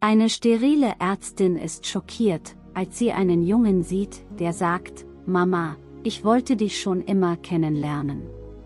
Eine sterile Ärztin ist schockiert, als sie einen Jungen sieht, der sagt: Mama, ich wollte dich schon immer kennenlernen.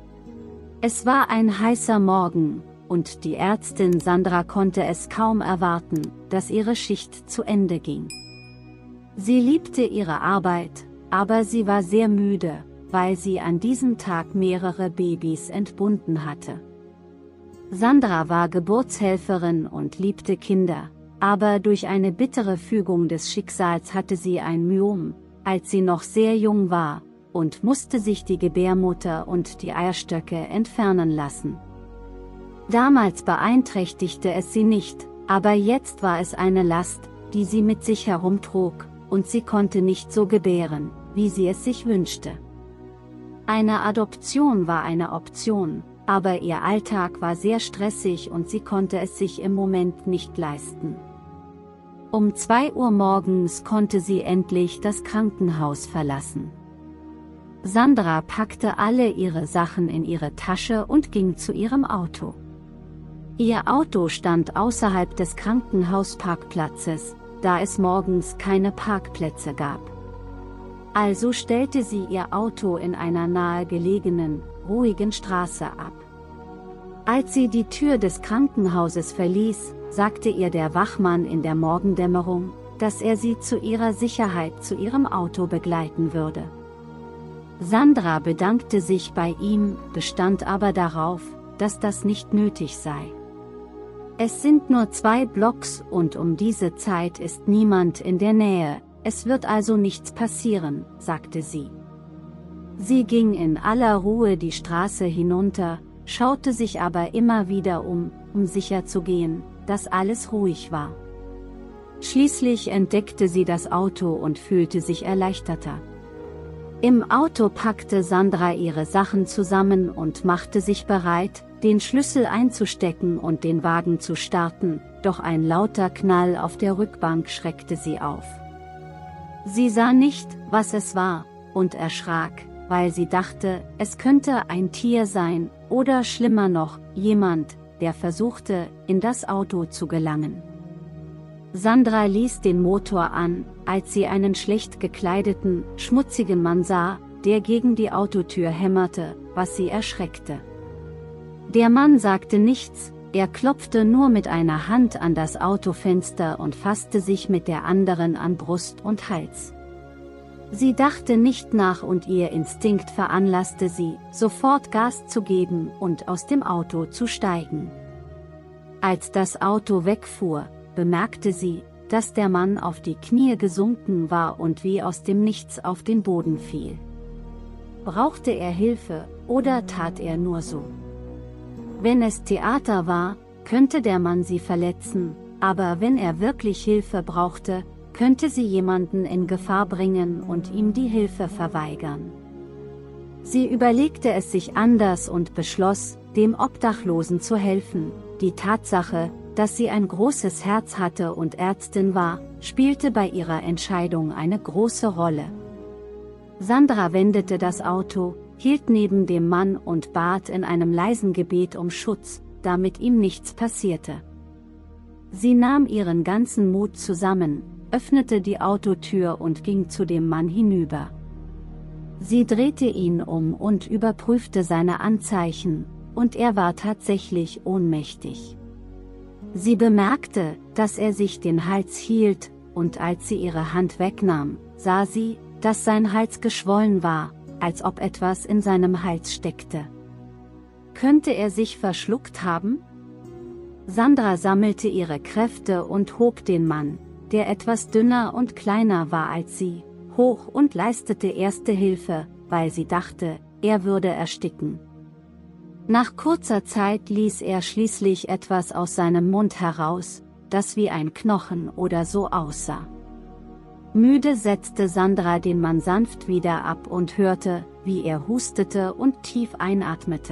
Es war ein heißer Morgen, und die Ärztin Sandra konnte es kaum erwarten, dass ihre Schicht zu Ende ging. Sie liebte ihre Arbeit, aber sie war sehr müde, weil sie an diesem Tag mehrere Babys entbunden hatte. Sandra war Geburtshelferin und liebte Kinder, aber durch eine bittere Fügung des Schicksals hatte sie ein Myom, als sie noch sehr jung war, und musste sich die Gebärmutter und die Eierstöcke entfernen lassen. Damals beeinträchtigte es sie nicht, aber jetzt war es eine Last, die sie mit sich herumtrug, und sie konnte nicht so gebären, wie sie es sich wünschte. Eine Adoption war eine Option, aber ihr Alltag war sehr stressig und sie konnte es sich im Moment nicht leisten. Um 2 Uhr morgens konnte sie endlich das Krankenhaus verlassen. Sandra packte alle ihre Sachen in ihre Tasche und ging zu ihrem Auto. Ihr Auto stand außerhalb des Krankenhausparkplatzes, da es morgens keine Parkplätze gab. Also stellte sie ihr Auto in einer nahegelegenen, ruhigen Straße ab. Als sie die Tür des Krankenhauses verließ, sagte ihr der Wachmann in der Morgendämmerung, dass er sie zu ihrer Sicherheit zu ihrem Auto begleiten würde. Sandra bedankte sich bei ihm, bestand aber darauf, dass das nicht nötig sei. Es sind nur 2 Blocks und um diese Zeit ist niemand in der Nähe, es wird also nichts passieren, sagte sie. Sie ging in aller Ruhe die Straße hinunter, schaute sich aber immer wieder um sicherzugehen, dass alles ruhig war. Schließlich entdeckte sie das Auto und fühlte sich erleichterter. Im Auto packte Sandra ihre Sachen zusammen und machte sich bereit, den Schlüssel einzustecken und den Wagen zu starten, doch ein lauter Knall auf der Rückbank schreckte sie auf. Sie sah nicht, was es war, und erschrak, weil sie dachte, es könnte ein Tier sein, oder schlimmer noch, jemand, der versuchte, in das Auto zu gelangen. Sandra ließ den Motor an, als sie einen schlecht gekleideten, schmutzigen Mann sah, der gegen die Autotür hämmerte, was sie erschreckte. Der Mann sagte nichts, er klopfte nur mit einer Hand an das Autofenster und fasste sich mit der anderen an Brust und Hals. Sie dachte nicht nach und ihr Instinkt veranlasste sie, sofort Gas zu geben und aus dem Auto zu steigen. Als das Auto wegfuhr, bemerkte sie, dass der Mann auf die Knie gesunken war und wie aus dem Nichts auf den Boden fiel. Brauchte er Hilfe, oder tat er nur so? Wenn es Theater war, könnte der Mann sie verletzen, aber wenn er wirklich Hilfe brauchte, könnte sie jemanden in Gefahr bringen und ihm die Hilfe verweigern. Sie überlegte es sich anders und beschloss, dem Obdachlosen zu helfen. Die Tatsache, dass sie ein großes Herz hatte und Ärztin war, spielte bei ihrer Entscheidung eine große Rolle. Sandra wendete das Auto, hielt neben dem Mann und bat in einem leisen Gebet um Schutz, damit ihm nichts passierte. Sie nahm ihren ganzen Mut zusammen, öffnete die Autotür und ging zu dem Mann hinüber. Sie drehte ihn um und überprüfte seine Anzeichen, und er war tatsächlich ohnmächtig. Sie bemerkte, dass er sich den Hals hielt, und als sie ihre Hand wegnahm, sah sie, dass sein Hals geschwollen war, als ob etwas in seinem Hals steckte. Könnte er sich verschluckt haben? Sandra sammelte ihre Kräfte und hob den Mann, der etwas dünner und kleiner war als sie, hoch und leistete erste Hilfe, weil sie dachte, er würde ersticken. Nach kurzer Zeit ließ er schließlich etwas aus seinem Mund heraus, das wie ein Knochen oder so aussah. Müde setzte Sandra den Mann sanft wieder ab und hörte, wie er hustete und tief einatmete.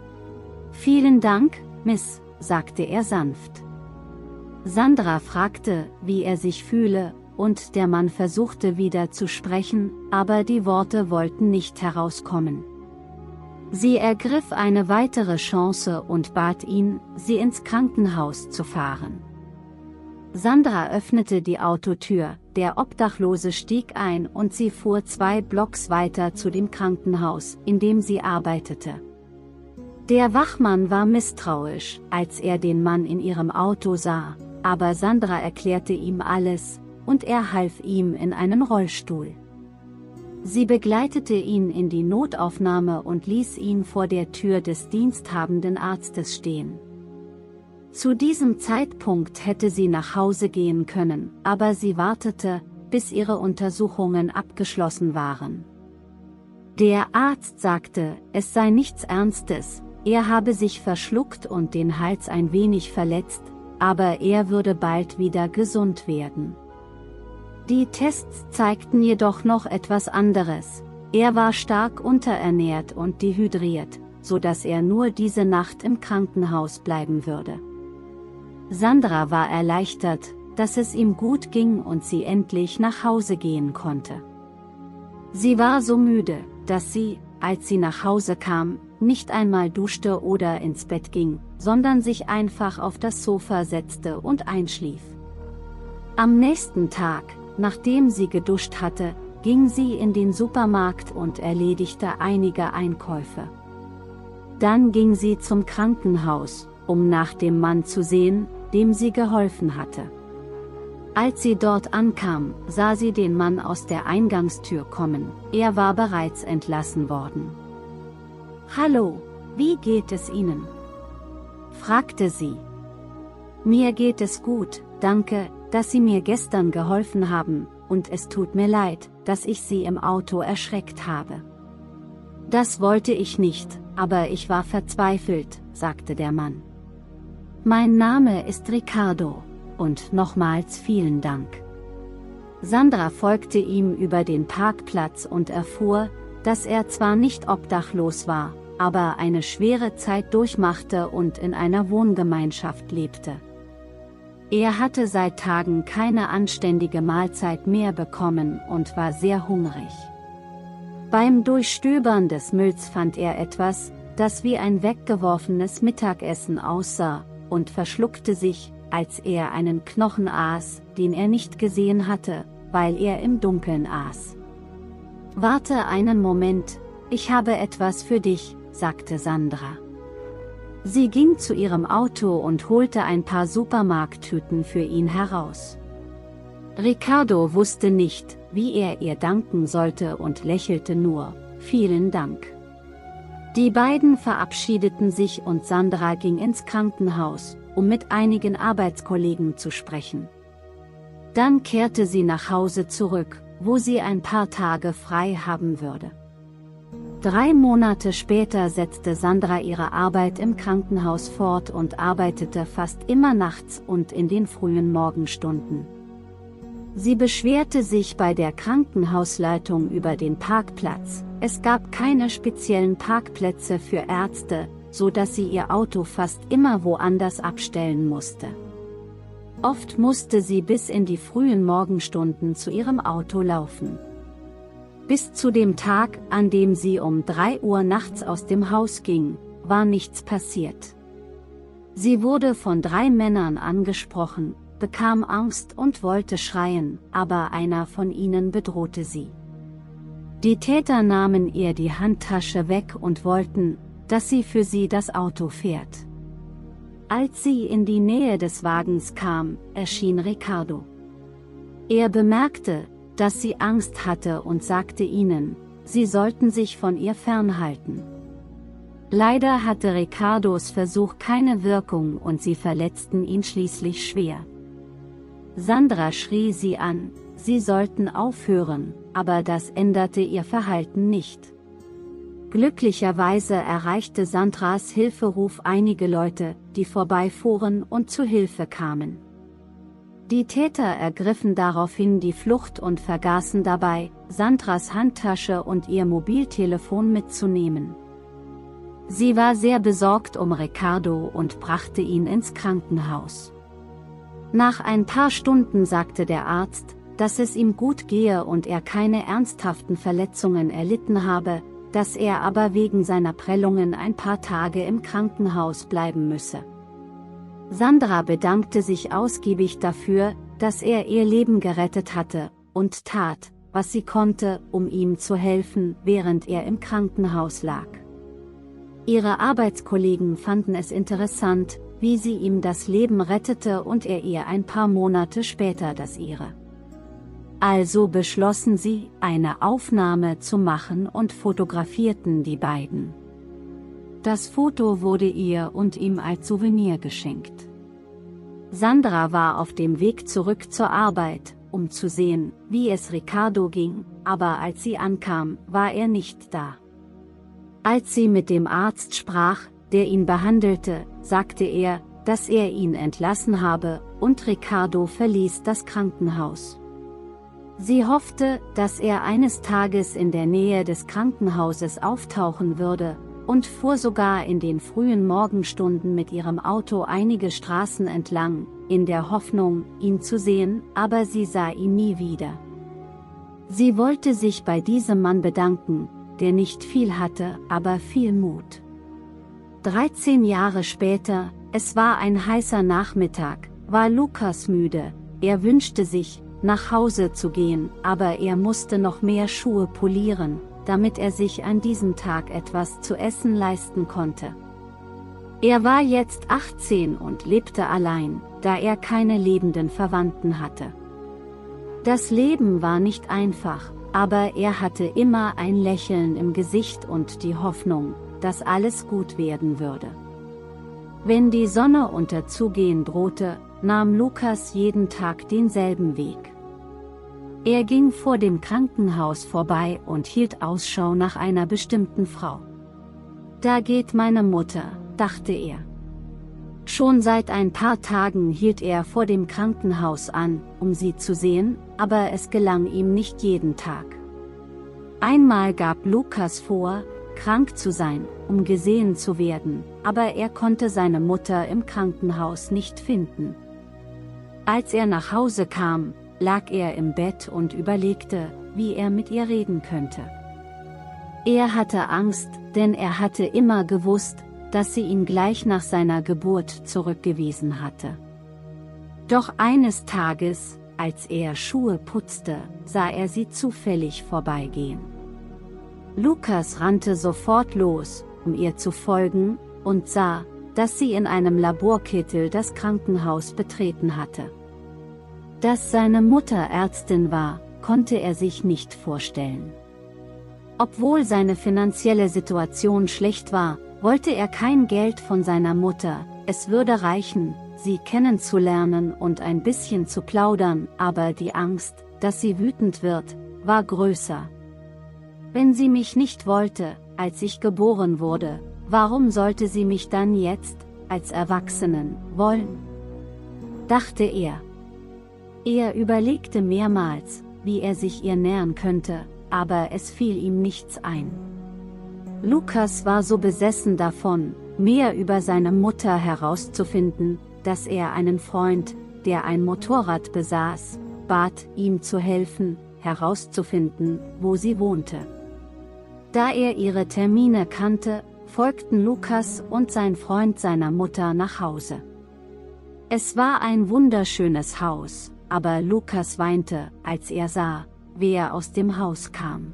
»Vielen Dank, Miss«, sagte er sanft. Sandra fragte, wie er sich fühle, und der Mann versuchte wieder zu sprechen, aber die Worte wollten nicht herauskommen. Sie ergriff eine weitere Chance und bat ihn, sie ins Krankenhaus zu fahren. Sandra öffnete die Autotür, der Obdachlose stieg ein und sie fuhr 2 Blocks weiter zu dem Krankenhaus, in dem sie arbeitete. Der Wachmann war misstrauisch, als er den Mann in ihrem Auto sah, aber Sandra erklärte ihm alles, und er half ihm in einen Rollstuhl. Sie begleitete ihn in die Notaufnahme und ließ ihn vor der Tür des diensthabenden Arztes stehen. Zu diesem Zeitpunkt hätte sie nach Hause gehen können, aber sie wartete, bis ihre Untersuchungen abgeschlossen waren. Der Arzt sagte, es sei nichts Ernstes, er habe sich verschluckt und den Hals ein wenig verletzt, aber er würde bald wieder gesund werden. Die Tests zeigten jedoch noch etwas anderes. Er war stark unterernährt und dehydriert, so dass er nur diese Nacht im Krankenhaus bleiben würde. Sandra war erleichtert, dass es ihm gut ging und sie endlich nach Hause gehen konnte. Sie war so müde, dass sie, als sie nach Hause kam, nicht einmal duschte oder ins Bett ging, sondern sich einfach auf das Sofa setzte und einschlief. Am nächsten Tag, nachdem sie geduscht hatte, ging sie in den Supermarkt und erledigte einige Einkäufe. Dann ging sie zum Krankenhaus, um nach dem Mann zu sehen, dem sie geholfen hatte. Als sie dort ankam, sah sie den Mann aus der Eingangstür kommen, er war bereits entlassen worden. »Hallo, wie geht es Ihnen?« fragte sie. »Mir geht es gut, danke, dass Sie mir gestern geholfen haben, und es tut mir leid, dass ich Sie im Auto erschreckt habe.« »Das wollte ich nicht, aber ich war verzweifelt«, sagte der Mann. »Mein Name ist Ricardo, und nochmals vielen Dank.« Sandra folgte ihm über den Parkplatz und erfuhr, dass er zwar nicht obdachlos war, aber eine schwere Zeit durchmachte und in einer Wohngemeinschaft lebte. Er hatte seit Tagen keine anständige Mahlzeit mehr bekommen und war sehr hungrig. Beim Durchstöbern des Mülls fand er etwas, das wie ein weggeworfenes Mittagessen aussah, und verschluckte sich, als er einen Knochen aß, den er nicht gesehen hatte, weil er im Dunkeln aß. »Warte einen Moment, ich habe etwas für dich«, sagte Sandra. Sie ging zu ihrem Auto und holte ein paar Supermarkttüten für ihn heraus. Ricardo wusste nicht, wie er ihr danken sollte und lächelte nur, »Vielen Dank.« Die beiden verabschiedeten sich und Sandra ging ins Krankenhaus, um mit einigen Arbeitskollegen zu sprechen. Dann kehrte sie nach Hause zurück, wo sie ein paar Tage frei haben würde. 3 Monate später setzte Sandra ihre Arbeit im Krankenhaus fort und arbeitete fast immer nachts und in den frühen Morgenstunden. Sie beschwerte sich bei der Krankenhausleitung über den Parkplatz. Es gab keine speziellen Parkplätze für Ärzte, so dass sie ihr Auto fast immer woanders abstellen musste. Oft musste sie bis in die frühen Morgenstunden zu ihrem Auto laufen. Bis zu dem Tag, an dem sie um 3 Uhr nachts aus dem Haus ging, war nichts passiert. Sie wurde von 3 Männern angesprochen, bekam Angst und wollte schreien, aber einer von ihnen bedrohte sie. Die Täter nahmen ihr die Handtasche weg und wollten, dass sie für sie das Auto fährt. Als sie in die Nähe des Wagens kam, erschien Ricardo. Er bemerkte, dass sie Angst hatte und sagte ihnen, sie sollten sich von ihr fernhalten. Leider hatte Ricardos Versuch keine Wirkung und sie verletzten ihn schließlich schwer. Sandra schrie sie an, sie sollten aufhören, aber das änderte ihr Verhalten nicht. Glücklicherweise erreichte Sandras Hilferuf einige Leute, die vorbeifuhren und zu Hilfe kamen. Die Täter ergriffen daraufhin die Flucht und vergaßen dabei, Sandras Handtasche und ihr Mobiltelefon mitzunehmen. Sie war sehr besorgt um Ricardo und brachte ihn ins Krankenhaus. Nach ein paar Stunden sagte der Arzt, dass es ihm gut gehe und er keine ernsthaften Verletzungen erlitten habe, dass er aber wegen seiner Prellungen ein paar Tage im Krankenhaus bleiben müsse. Sandra bedankte sich ausgiebig dafür, dass er ihr Leben gerettet hatte, und tat, was sie konnte, um ihm zu helfen, während er im Krankenhaus lag. Ihre Arbeitskollegen fanden es interessant, wie sie ihm das Leben rettete und er ihr ein paar Monate später das ihre. Also beschlossen sie, eine Aufnahme zu machen und fotografierten die beiden. Das Foto wurde ihr und ihm als Souvenir geschenkt. Sandra war auf dem Weg zurück zur Arbeit, um zu sehen, wie es Ricardo ging, aber als sie ankam, war er nicht da. Als sie mit dem Arzt sprach, der ihn behandelte, sagte er, dass er ihn entlassen habe, und Ricardo verließ das Krankenhaus. Sie hoffte, dass er eines Tages in der Nähe des Krankenhauses auftauchen würde, und fuhr sogar in den frühen Morgenstunden mit ihrem Auto einige Straßen entlang, in der Hoffnung, ihn zu sehen, aber sie sah ihn nie wieder. Sie wollte sich bei diesem Mann bedanken, der nicht viel hatte, aber viel Mut. 13 Jahre später, es war ein heißer Nachmittag, war Lukas müde, er wünschte sich, nach Hause zu gehen, aber er musste noch mehr Schuhe polieren, damit er sich an diesem Tag etwas zu essen leisten konnte. Er war jetzt 18 und lebte allein, da er keine lebenden Verwandten hatte. Das Leben war nicht einfach, aber er hatte immer ein Lächeln im Gesicht und die Hoffnung, dass alles gut werden würde. Wenn die Sonne unterzugehen drohte, nahm Lukas jeden Tag denselben Weg. Er ging vor dem Krankenhaus vorbei und hielt Ausschau nach einer bestimmten Frau. Da geht meine Mutter, dachte er. Schon seit ein paar Tagen hielt er vor dem Krankenhaus an, um sie zu sehen, aber es gelang ihm nicht jeden Tag. Einmal gab Lukas vor, krank zu sein, um gesehen zu werden, aber er konnte seine Mutter im Krankenhaus nicht finden. Als er nach Hause kam, lag er im Bett und überlegte, wie er mit ihr reden könnte. Er hatte Angst, denn er hatte immer gewusst, dass sie ihn gleich nach seiner Geburt zurückgewiesen hatte. Doch eines Tages, als er Schuhe putzte, sah er sie zufällig vorbeigehen. Lukas rannte sofort los, um ihr zu folgen, und sah, dass sie in einem Laborkittel das Krankenhaus betreten hatte. Dass seine Mutter Ärztin war, konnte er sich nicht vorstellen. Obwohl seine finanzielle Situation schlecht war, wollte er kein Geld von seiner Mutter, es würde reichen, sie kennenzulernen und ein bisschen zu plaudern, aber die Angst, dass sie wütend wird, war größer. Wenn sie mich nicht wollte, als ich geboren wurde, warum sollte sie mich dann jetzt, als Erwachsenen, wollen? Dachte er. Er überlegte mehrmals, wie er sich ihr nähern könnte, aber es fiel ihm nichts ein. Lukas war so besessen davon, mehr über seine Mutter herauszufinden, dass er einen Freund, der ein Motorrad besaß, bat, ihm zu helfen, herauszufinden, wo sie wohnte. Da er ihre Termine kannte, folgten Lukas und sein Freund seiner Mutter nach Hause. Es war ein wunderschönes Haus, aber Lukas weinte, als er sah, wer aus dem Haus kam.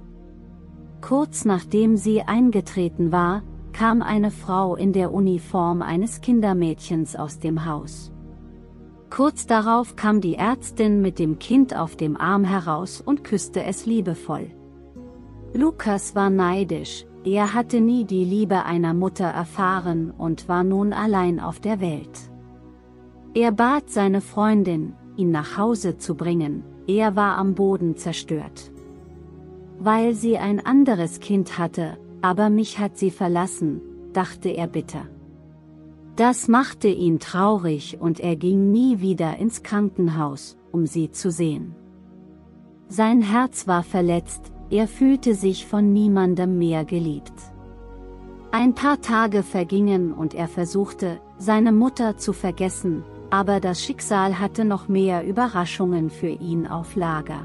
Kurz nachdem sie eingetreten war, kam eine Frau in der Uniform eines Kindermädchens aus dem Haus. Kurz darauf kam die Ärztin mit dem Kind auf dem Arm heraus und küsste es liebevoll. Lukas war neidisch, er hatte nie die Liebe einer Mutter erfahren und war nun allein auf der Welt. Er bat seine Freundin, ihn nach Hause zu bringen, er war am Boden zerstört. Weil sie ein anderes Kind hatte, aber mich hat sie verlassen, dachte er bitter. Das machte ihn traurig und er ging nie wieder ins Krankenhaus, um sie zu sehen. Sein Herz war verletzt, er fühlte sich von niemandem mehr geliebt. Ein paar Tage vergingen und er versuchte, seine Mutter zu vergessen, aber das Schicksal hatte noch mehr Überraschungen für ihn auf Lager.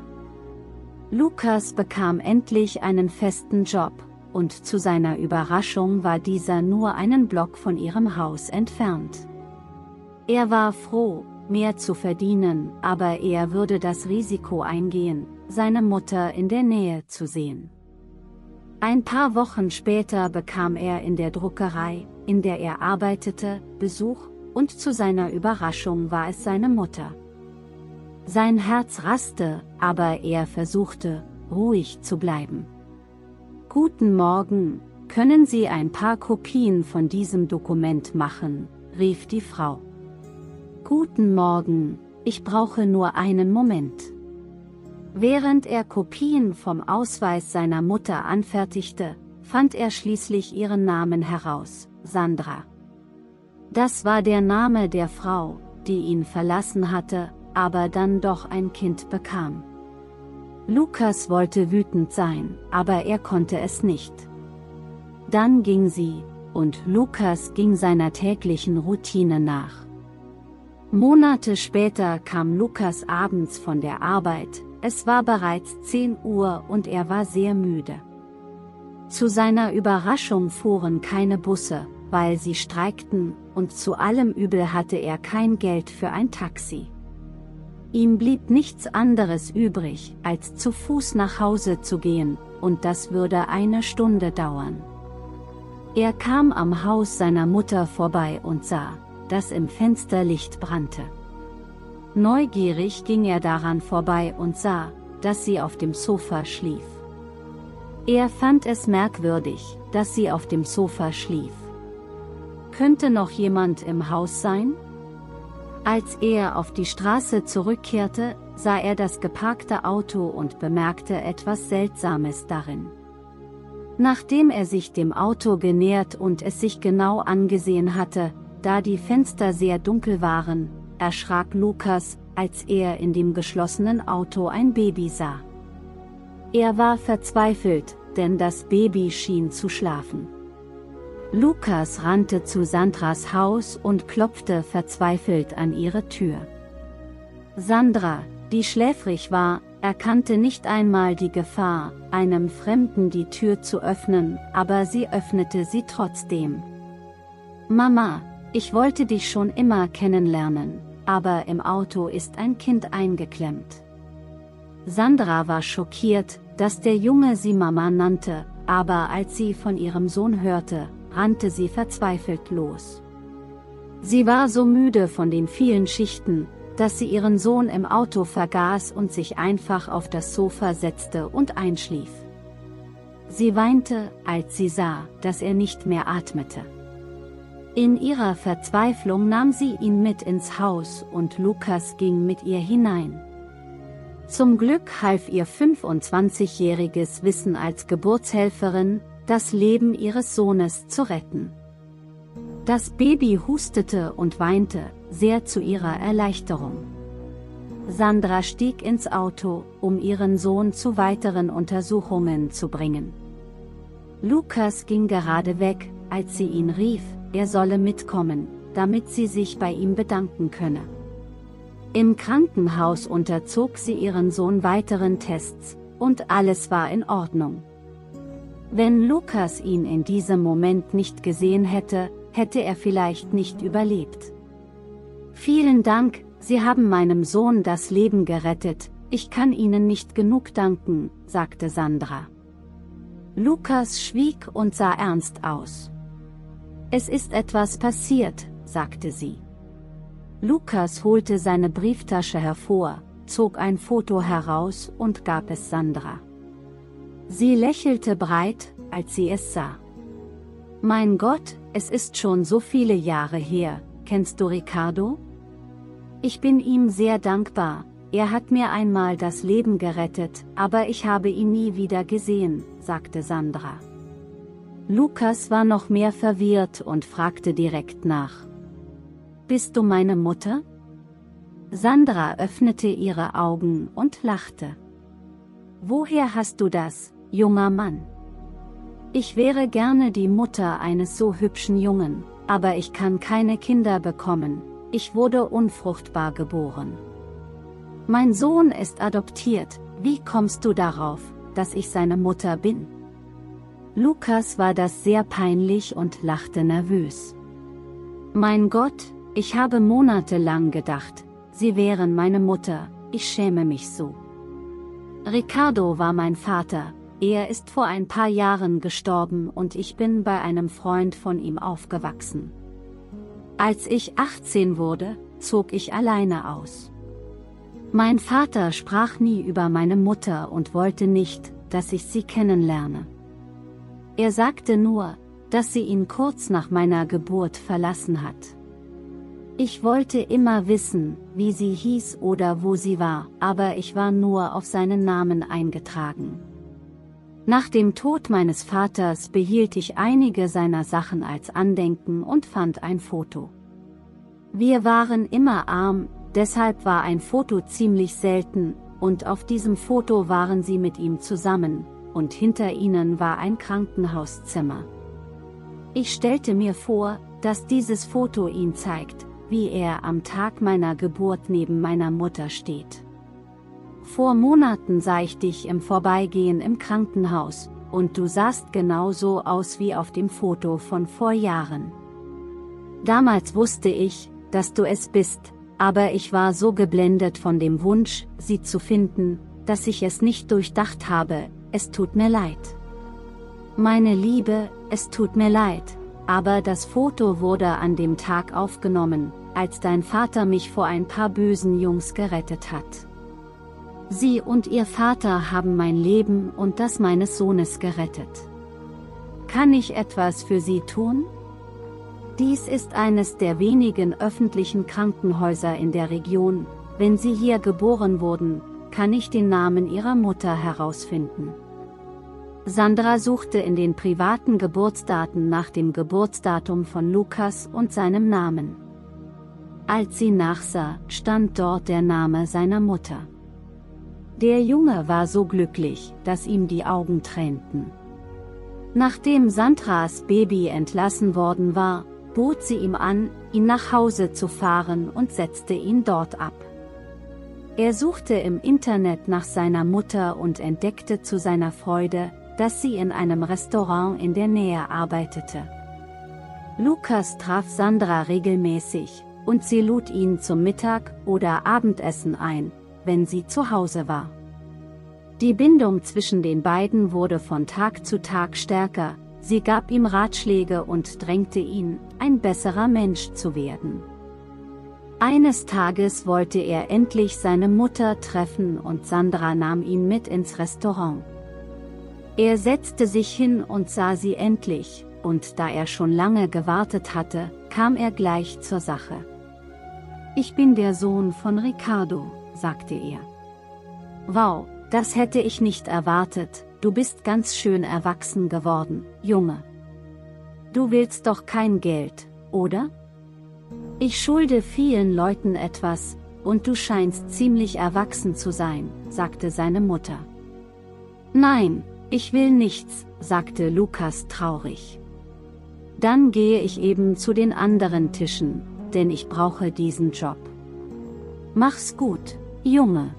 Lukas bekam endlich einen festen Job, und zu seiner Überraschung war dieser nur einen Block von ihrem Haus entfernt. Er war froh, mehr zu verdienen, aber er würde das Risiko eingehen, seine Mutter in der Nähe zu sehen. Ein paar Wochen später bekam er in der Druckerei, in der er arbeitete, Besuch, und zu seiner Überraschung war es seine Mutter. Sein Herz raste, aber er versuchte, ruhig zu bleiben. »Guten Morgen, können Sie ein paar Kopien von diesem Dokument machen?« rief die Frau. »Guten Morgen, ich brauche nur einen Moment.« Während er Kopien vom Ausweis seiner Mutter anfertigte, fand er schließlich ihren Namen heraus, Sandra. Das war der Name der Frau, die ihn verlassen hatte, aber dann doch ein Kind bekam. Lukas wollte wütend sein, aber er konnte es nicht. Dann ging sie, und Lukas ging seiner täglichen Routine nach. Monate später kam Lukas abends von der Arbeit, es war bereits 10 Uhr und er war sehr müde. Zu seiner Überraschung fuhren keine Busse, weil sie streikten, und zu allem Übel hatte er kein Geld für ein Taxi. Ihm blieb nichts anderes übrig, als zu Fuß nach Hause zu gehen, und das würde eine Stunde dauern. Er kam am Haus seiner Mutter vorbei und sah, dass im Fenster Licht brannte. Neugierig ging er daran vorbei und sah, dass sie auf dem Sofa schlief. Er fand es merkwürdig, dass sie auf dem Sofa schlief. Könnte noch jemand im Haus sein? Als er auf die Straße zurückkehrte, sah er das geparkte Auto und bemerkte etwas Seltsames darin. Nachdem er sich dem Auto genähert und es sich genau angesehen hatte, da die Fenster sehr dunkel waren, erschrak Lukas, als er in dem geschlossenen Auto ein Baby sah. Er war verzweifelt, denn das Baby schien zu schlafen. Lukas rannte zu Sandras Haus und klopfte verzweifelt an ihre Tür. Sandra, die schläfrig war, erkannte nicht einmal die Gefahr, einem Fremden die Tür zu öffnen, aber sie öffnete sie trotzdem. »Mama, ich wollte dich schon immer kennenlernen, aber im Auto ist ein Kind eingeklemmt.« Sandra war schockiert, dass der Junge sie Mama nannte, aber als sie von ihrem Sohn hörte, rannte sie verzweifelt los. Sie war so müde von den vielen Schichten, dass sie ihren Sohn im Auto vergaß und sich einfach auf das Sofa setzte und einschlief. Sie weinte, als sie sah, dass er nicht mehr atmete. In ihrer Verzweiflung nahm sie ihn mit ins Haus und Lukas ging mit ihr hinein. Zum Glück half ihr 25-jähriges Wissen als Geburtshelferin, das Leben ihres Sohnes zu retten. Das Baby hustete und weinte, sehr zu ihrer Erleichterung. Sandra stieg ins Auto, um ihren Sohn zu weiteren Untersuchungen zu bringen. Lukas ging gerade weg, als sie ihn rief, er solle mitkommen, damit sie sich bei ihm bedanken könne. Im Krankenhaus unterzog sie ihren Sohn weiteren Tests, und alles war in Ordnung. Wenn Lukas ihn in diesem Moment nicht gesehen hätte, hätte er vielleicht nicht überlebt. »Vielen Dank, Sie haben meinem Sohn das Leben gerettet, ich kann Ihnen nicht genug danken«, sagte Sandra. Lukas schwieg und sah ernst aus. »Es ist etwas passiert«, sagte sie. Lukas holte seine Brieftasche hervor, zog ein Foto heraus und gab es Sandra. Sie lächelte breit, als sie es sah. »Mein Gott, es ist schon so viele Jahre her, kennst du Ricardo? Ich bin ihm sehr dankbar, er hat mir einmal das Leben gerettet, aber ich habe ihn nie wieder gesehen«, sagte Sandra. Lukas war noch mehr verwirrt und fragte direkt nach. »Bist du meine Mutter?« Sandra öffnete ihre Augen und lachte. »Woher hast du das, junger Mann?« »Ich wäre gerne die Mutter eines so hübschen Jungen, aber ich kann keine Kinder bekommen, ich wurde unfruchtbar geboren. Mein Sohn ist adoptiert, wie kommst du darauf, dass ich seine Mutter bin?« Lukas war das sehr peinlich und lachte nervös. »Mein Gott, Ich habe monatelang gedacht, sie wären meine Mutter, ich schäme mich so. Ricardo war mein Vater, er ist vor ein paar Jahren gestorben und ich bin bei einem Freund von ihm aufgewachsen. Als ich 18 wurde, zog ich alleine aus. Mein Vater sprach nie über meine Mutter und wollte nicht, dass ich sie kennenlerne. Er sagte nur, dass sie ihn kurz nach meiner Geburt verlassen hat. Ich wollte immer wissen, wie sie hieß oder wo sie war, aber ich war nur auf seinen Namen eingetragen. Nach dem Tod meines Vaters behielt ich einige seiner Sachen als Andenken und fand ein Foto. Wir waren immer arm, deshalb war ein Foto ziemlich selten, und auf diesem Foto waren sie mit ihm zusammen, und hinter ihnen war ein Krankenhauszimmer. Ich stellte mir vor, dass dieses Foto ihn zeigt, wie er am Tag meiner Geburt neben meiner Mutter steht. Vor Monaten sah ich dich im Vorbeigehen im Krankenhaus, und du sahst genauso aus wie auf dem Foto von vor Jahren. Damals wusste ich, dass du es bist, aber ich war so geblendet von dem Wunsch, sie zu finden, dass ich es nicht durchdacht habe, es tut mir leid. Meine Liebe, es tut mir leid, aber das Foto wurde an dem Tag aufgenommen, als dein Vater mich vor ein paar bösen Jungs gerettet hat. Sie und ihr Vater haben mein Leben und das meines Sohnes gerettet. Kann ich etwas für sie tun? Dies ist eines der wenigen öffentlichen Krankenhäuser in der Region. Wenn sie hier geboren wurden, kann ich den Namen ihrer Mutter herausfinden. Sandra suchte in den privaten Geburtsdaten nach dem Geburtsdatum von Lukas und seinem Namen. Als sie nachsah, stand dort der Name seiner Mutter. Der Junge war so glücklich, dass ihm die Augen tränten. Nachdem Sandras Baby entlassen worden war, bot sie ihm an, ihn nach Hause zu fahren und setzte ihn dort ab. Er suchte im Internet nach seiner Mutter und entdeckte zu seiner Freude, dass sie in einem Restaurant in der Nähe arbeitete. Lukas traf Sandra regelmäßig, und sie lud ihn zum Mittag- oder Abendessen ein, wenn sie zu Hause war. Die Bindung zwischen den beiden wurde von Tag zu Tag stärker, sie gab ihm Ratschläge und drängte ihn, ein besserer Mensch zu werden. Eines Tages wollte er endlich seine Mutter treffen und Sandra nahm ihn mit ins Restaurant. Er setzte sich hin und sah sie endlich, und da er schon lange gewartet hatte, kam er gleich zur Sache. Ich bin der Sohn von Ricardo, sagte er. Wow, das hätte ich nicht erwartet, du bist ganz schön erwachsen geworden, Junge. Du willst doch kein Geld, oder? Ich schulde vielen Leuten etwas, und du scheinst ziemlich erwachsen zu sein, sagte seine Mutter. Nein, ich will nichts, sagte Lukas traurig. Dann gehe ich eben zu den anderen Tischen, denn ich brauche diesen Job. Mach's gut, Junge.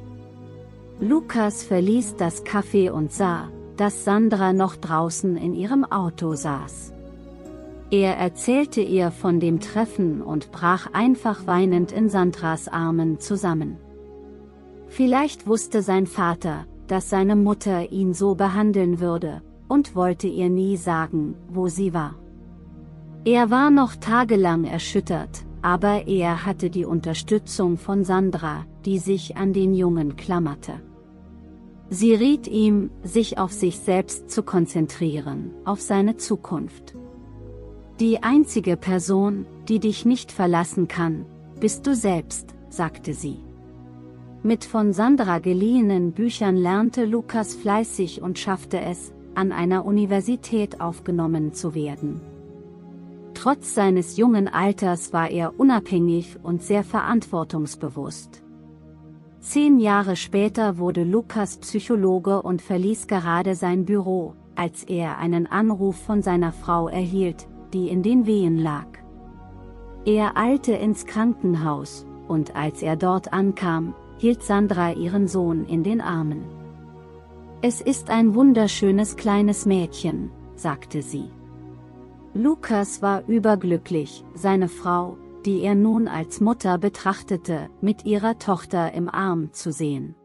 Lukas verließ das Café und sah, dass Sandra noch draußen in ihrem Auto saß. Er erzählte ihr von dem Treffen und brach einfach weinend in Sandras Armen zusammen. Vielleicht wusste sein Vater, dass seine Mutter ihn so behandeln würde, und wollte ihr nie sagen, wo sie war. Er war noch tagelang erschüttert, aber er hatte die Unterstützung von Sandra, die sich an den Jungen klammerte. Sie riet ihm, sich auf sich selbst zu konzentrieren, auf seine Zukunft. Die einzige Person, die dich nicht verlassen kann, bist du selbst, sagte sie. Mit von Sandra geliehenen Büchern lernte Lukas fleißig und schaffte es, an einer Universität aufgenommen zu werden. Trotz seines jungen Alters war er unabhängig und sehr verantwortungsbewusst. 10 Jahre später wurde Lukas Psychologe und verließ gerade sein Büro, als er einen Anruf von seiner Frau erhielt, die in den Wehen lag. Er eilte ins Krankenhaus, und als er dort ankam, hielt Sandra ihren Sohn in den Armen. Es ist ein wunderschönes kleines Mädchen, sagte sie. Lukas war überglücklich, seine Frau, die er nun als Mutter betrachtete, mit ihrer Tochter im Arm zu sehen.